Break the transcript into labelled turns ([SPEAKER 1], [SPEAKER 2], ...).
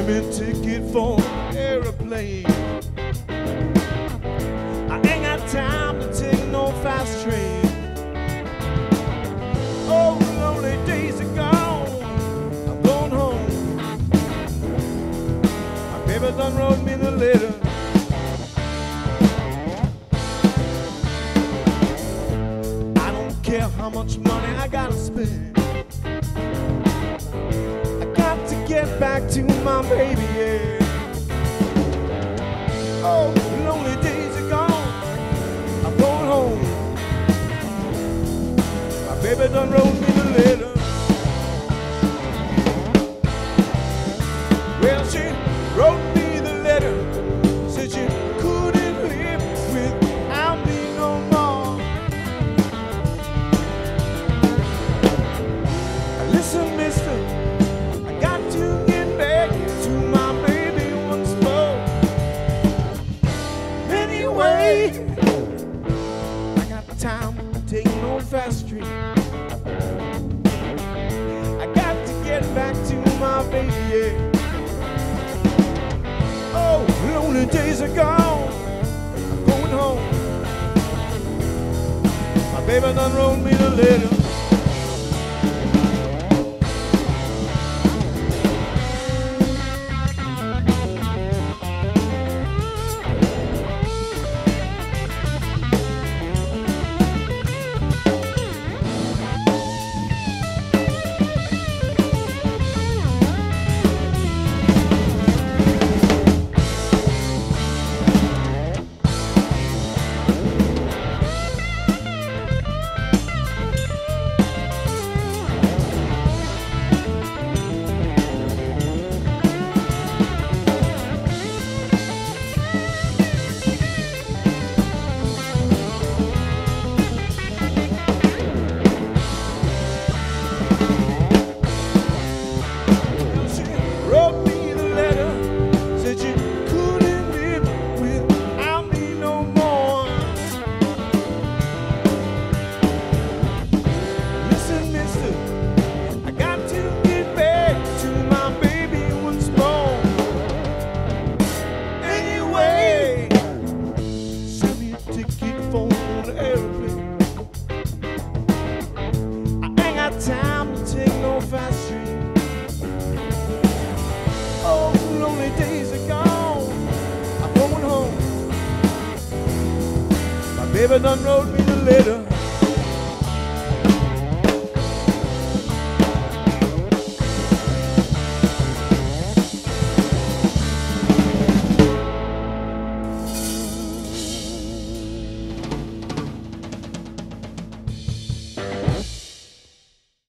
[SPEAKER 1] Send me a ticket for an airplane. I ain't got time to take no fast train. Oh, lonely days are gone, I'm going home. My baby done wrote me the letter. I don't care how much money I gotta spend. I got to get back to my baby, yeah. Oh, lonely days are gone, I'm going home. My baby done wrote me the letter. Well, she wrote me the letter, said she couldn't live without me no more. Listen, mister, I got to get back to my baby once more. Anyway, I got time to take no fast street. I got to get back to my baby, yeah. Oh, lonely days are gone, I'm going home. My baby done wrote me the letter. Time to take no fast train. Oh, lonely days are gone, I'm going home. My baby done wrote me the letter.